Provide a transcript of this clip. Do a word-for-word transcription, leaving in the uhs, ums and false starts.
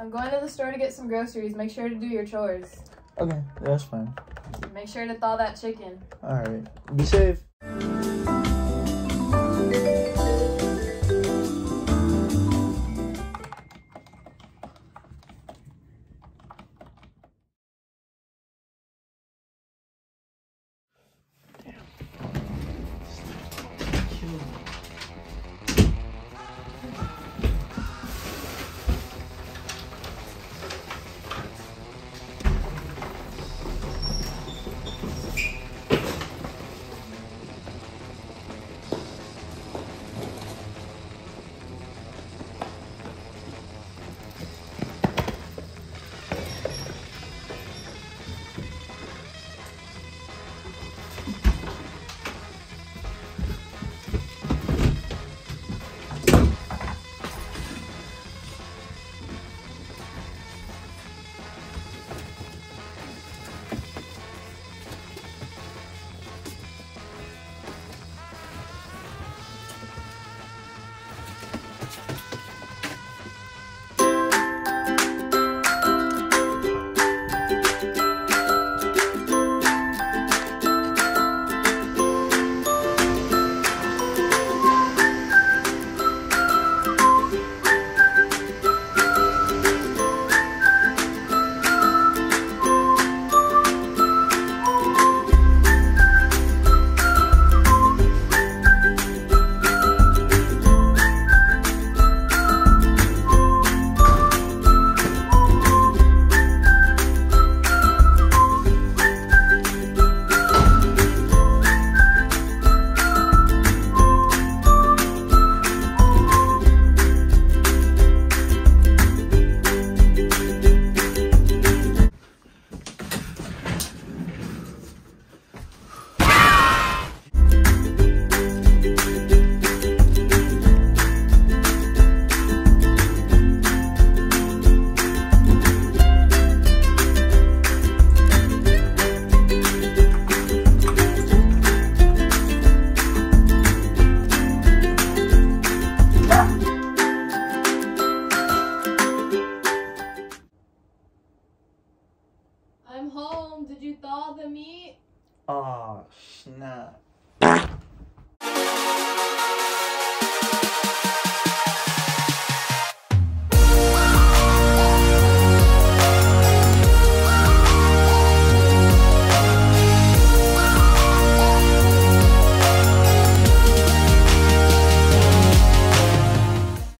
I'm going to the store to get some groceries. Make sure to do your chores. Okay, that's fine. Make sure to thaw that chicken. Alright. Be safe. I'm home. Did you thaw the meat? Oh, snap.